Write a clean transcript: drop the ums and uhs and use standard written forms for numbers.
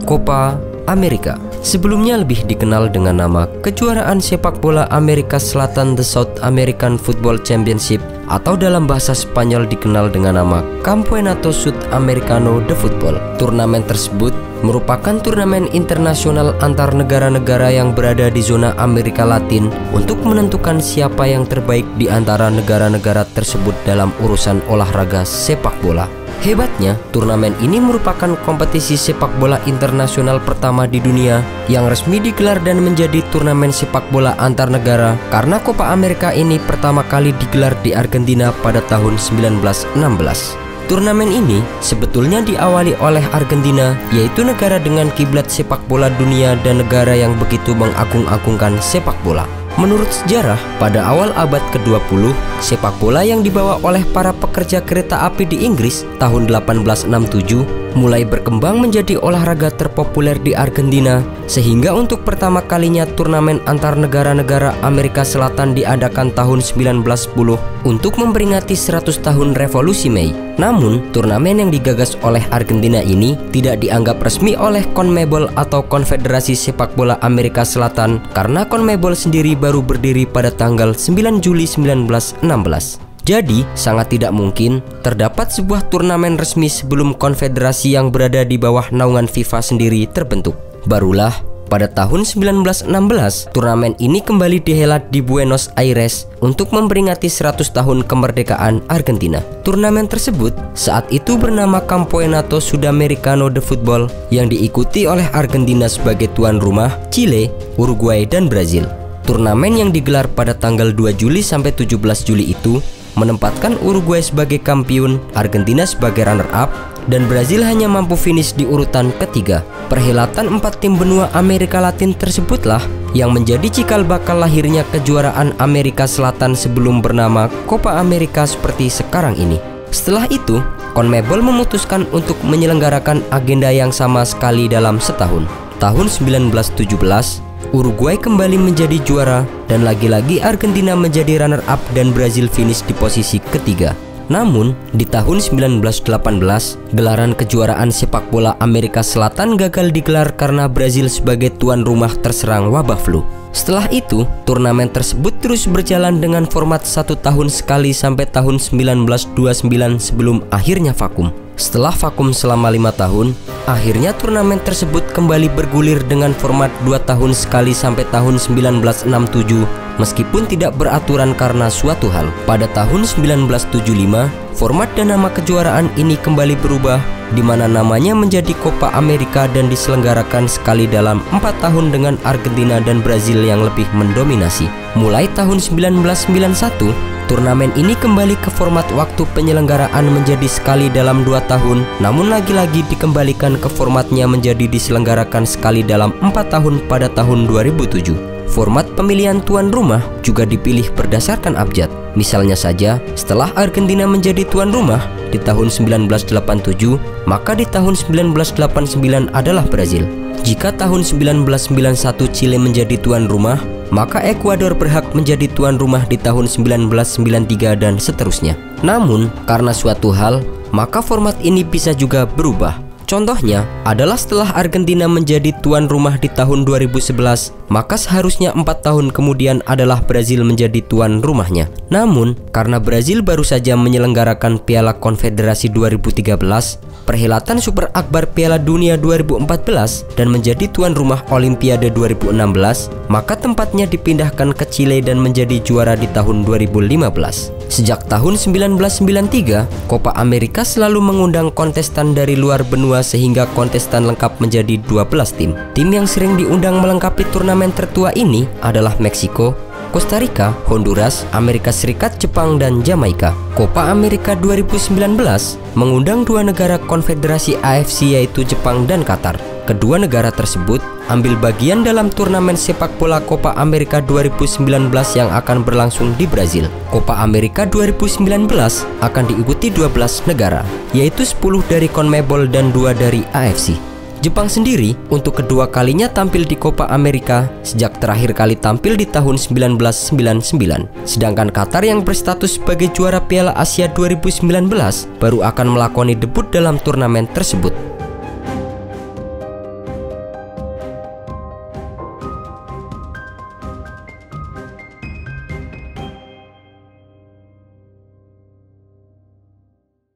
Copa America. Sebelumnya lebih dikenal dengan nama Kejuaraan Sepak Bola Amerika Selatan The South American Football Championship, atau dalam bahasa Spanyol dikenal dengan nama Campeonato Sudamericano de Football. Turnamen tersebut merupakan turnamen internasional antar negara-negara yang berada di zona Amerika Latin untuk menentukan siapa yang terbaik di antara negara-negara tersebut dalam urusan olahraga sepak bola. Hebatnya, turnamen ini merupakan kompetisi sepak bola internasional pertama di dunia yang resmi digelar dan menjadi turnamen sepak bola antar negara, karena Copa America ini pertama kali digelar di Argentina pada tahun 1916. Turnamen ini sebetulnya diawali oleh Argentina, yaitu negara dengan kiblat sepak bola dunia dan negara yang begitu mengagung-agungkan sepak bola. Menurut sejarah, pada awal abad ke-20, sepak bola yang dibawa oleh para pekerja kereta api di Inggris tahun 1867 mulai berkembang menjadi olahraga terpopuler di Argentina, sehingga untuk pertama kalinya turnamen antar negara-negara Amerika Selatan diadakan tahun 1910 untuk memperingati 100 tahun Revolusi Mei. Namun, turnamen yang digagas oleh Argentina ini tidak dianggap resmi oleh CONMEBOL atau Konfederasi Sepak Bola Amerika Selatan, karena CONMEBOL sendiri baru berdiri pada tanggal 9 Juli 1916. Jadi, sangat tidak mungkin terdapat sebuah turnamen resmi sebelum konfederasi yang berada di bawah naungan FIFA sendiri terbentuk. Barulah pada tahun 1916, turnamen ini kembali dihelat di Buenos Aires untuk memperingati 100 tahun kemerdekaan Argentina. Turnamen tersebut saat itu bernama Campeonato Sudamericano de Football, yang diikuti oleh Argentina sebagai tuan rumah, Chile, Uruguay, dan Brazil. Turnamen yang digelar pada tanggal 2 Juli sampai 17 Juli itu menempatkan Uruguay sebagai kampiun, Argentina sebagai runner-up, dan Brazil hanya mampu finish di urutan ketiga. Perhelatan 4 tim benua Amerika Latin tersebutlah yang menjadi cikal bakal lahirnya kejuaraan Amerika Selatan sebelum bernama Copa America seperti sekarang ini. Setelah itu, CONMEBOL memutuskan untuk menyelenggarakan agenda yang sama sekali dalam setahun. Tahun 1917, Uruguay kembali menjadi juara, dan lagi-lagi Argentina menjadi runner-up dan Brazil finish di posisi ketiga. Namun, di tahun 1918, gelaran kejuaraan sepak bola Amerika Selatan gagal digelar karena Brazil sebagai tuan rumah terserang wabah flu. Setelah itu, turnamen tersebut terus berjalan dengan format 1 tahun sekali sampai tahun 1929 sebelum akhirnya vakum. Setelah vakum selama 5 tahun, akhirnya turnamen tersebut kembali bergulir dengan format 2 tahun sekali sampai tahun 1967, meskipun tidak beraturan karena suatu hal. Pada tahun 1975, format dan nama kejuaraan ini kembali berubah, di mana namanya menjadi Copa America dan diselenggarakan sekali dalam 4 tahun dengan Argentina dan Brazil yang lebih mendominasi. Mulai tahun 1991, turnamen ini kembali ke format waktu penyelenggaraan menjadi sekali dalam 2 tahun, namun lagi-lagi dikembalikan ke formatnya menjadi diselenggarakan sekali dalam 4 tahun pada tahun 2007. Format pemilihan tuan rumah juga dipilih berdasarkan abjad. Misalnya saja, setelah Argentina menjadi tuan rumah di tahun 1987, maka di tahun 1989 adalah Brazil. Jika tahun 1991 Chile menjadi tuan rumah, maka Ekuador berhak menjadi tuan rumah di tahun 1993 dan seterusnya. Namun, karena suatu hal, maka format ini bisa juga berubah. Contohnya adalah setelah Argentina menjadi tuan rumah di tahun 2011, maka seharusnya 4 tahun kemudian adalah Brazil menjadi tuan rumahnya. Namun, karena Brazil baru saja menyelenggarakan Piala Konfederasi 2013, perhelatan Super Akbar Piala Dunia 2014, dan menjadi tuan rumah Olimpiade 2016, maka tempatnya dipindahkan ke Chile dan menjadi juara di tahun 2015. Sejak tahun 1993, Copa America selalu mengundang kontestan dari luar benua sehingga kontestan lengkap menjadi 12 tim. Tim yang sering diundang melengkapi turnamen tertua ini adalah Meksiko, Costa Rica, Honduras, Amerika Serikat, Jepang, dan Jamaika. Copa America 2019 mengundang 2 negara konfederasi AFC yaitu Jepang dan Qatar. Kedua negara tersebut ambil bagian dalam turnamen sepak bola Copa America 2019 yang akan berlangsung di Brazil. Copa America 2019 akan diikuti 12 negara, yaitu 10 dari CONMEBOL dan 2 dari AFC. Jepang sendiri untuk kedua kalinya tampil di Copa America sejak terakhir kali tampil di tahun 1999. Sedangkan Qatar yang berstatus sebagai juara Piala Asia 2019 baru akan melakoni debut dalam turnamen tersebut.